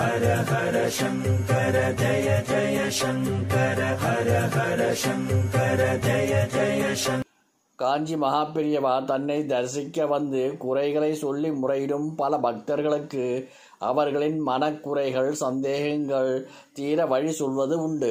ஹர ஹர சங்கர ஜய ஜய சங்கர ஹர ஹர சங்கர ஜய ஜய சங்கர. காஞ்சி மகாபெரியவா தன்னை தரிசிக்க வந்து குறைகளை சொல்லி முறையிடும் பல பக்தர்களுக்கு அவர்களின் மனக்குறைகள் சந்தேகங்கள் தீர வழி சொல்வது உண்டு.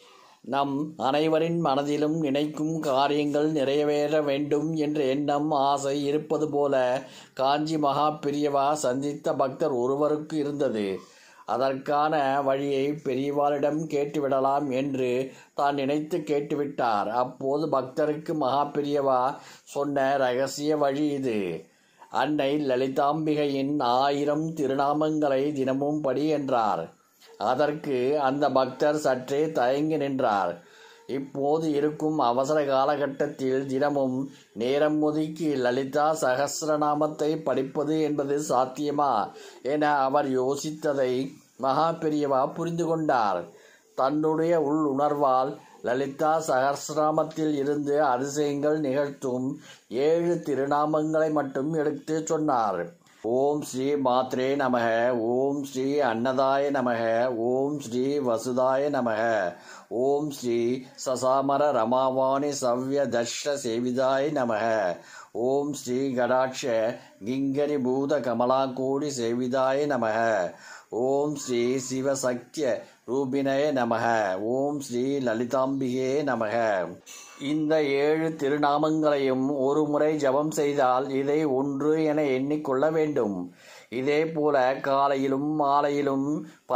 நம் அனைவரின் மனதிலும் நினைக்கும் காரியங்கள் நிறைவேற வேண்டும் என்ற எண்ணம் ஆசை இருப்பது போல காஞ்சி மகாபெரியவா சந்தித்த பக்தர் ஒருவருக்கு இருந்தது. அதற்கான வழியை பெரியவாளிடம் கேட்டுவிடலாம் என்று தான் நினைத்து கேட்டுவிட்டார். அப்போது பக்தருக்கு மகாபெரியவா சொன்ன இரகசிய வழி இது. அன்னை லலிதாம்பிகையின் 1000 திருநாமங்களை தினமும் படி என்றார். அதற்கு அந்த பக்தர் சற்றே தயங்கி நின்றார். இப்போது இருக்கும் அவசர காலகட்டத்தில் தினமும் நேரம் ஒதுக்கி லலிதா சகஸ்ரநாமத்தை படிப்பது என்பது சாத்தியமா என அவர் யோசித்ததை மகாபெரியவா புரிந்து கொண்டார். தன்னுடைய உள்ளுணர்வால் லலிதா சகஸ்ரநாமத்தில் இருந்து அதிசயங்கள் நிகழ்த்தும் 7 திருநாமங்களை மட்டும் எடுத்து சொன்னார். ஓம் ஸ்ரீ மாத்ரே நமக, ஓம் ஸ்ரீ அன்னதாய நமக, ஓம் ஸ்ரீ வசுதாய நமக, ஓம் ஸ்ரீ சசாமர ரமாவாணி சவ்ய தர்ஷ சேவிதாய நமக, ஓம் ஸ்ரீ கடாட்ச கிங்கரி பூத கமலாகோடி சேவிதாய நமக, ஓம் ஸ்ரீ சிவசக்திய ரூபினய நமக, ஓம் ஸ்ரீ லலிதாம்பிகே நமக. இந்த 7 திருநாமங்களையும் ஒரு முறை ஜபம் செய்தால் இதை 1 என எண்ணிக்கொள்ள வேண்டும். இதே போல காலையிலும் மாலையிலும்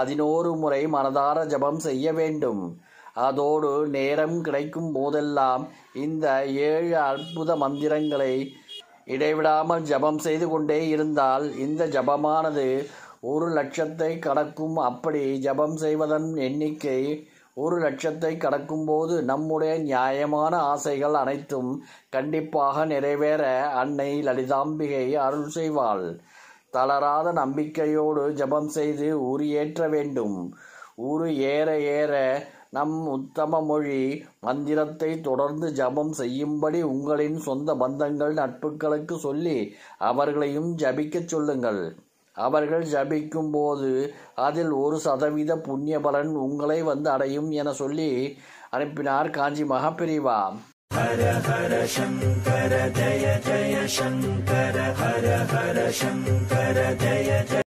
11 முறை மனதார ஜபம் செய்ய வேண்டும். அதோடு நேரம் கிடைக்கும் போதெல்லாம் இந்த 7 அற்புத மந்திரங்களை இடைவிடாமல் ஜபம் செய்து கொண்டே இருந்தால் இந்த ஜபமானது 1,00,000 கடக்கும். அப்படி ஜபம் செய்வதன் எண்ணிக்கை 1,00,000 கடக்கும் போது நம்முடைய நியாயமான ஆசைகள் அனைத்தும் கண்டிப்பாக நிறைவேற அன்னை லலிதாம்பிகை அருள் செய்வாள். தளராத நம்பிக்கையோடு ஜபம் செய்து உரு ஏற்ற வேண்டும். உரு ஏற ஏற நம் உத்தம மொழி மந்திரத்தை தொடர்ந்து ஜபம் செய்யும்படி உங்களின் சொந்த பந்தங்கள் நட்புகளுக்கு சொல்லி அவர்களையும் ஜபிக்கச் சொல்லுங்கள். அவர்கள் ஜபிக்கும் போது அதில் 1% புண்ணிய பலன் உங்களை வந்து அடையும் என சொல்லி அனுப்பினார் காஞ்சி மகாபெரியவா. ஹர ஹர சங்கர ஜய ஜய சங்கர ஹர ஹர சங்கர ஜய ஜய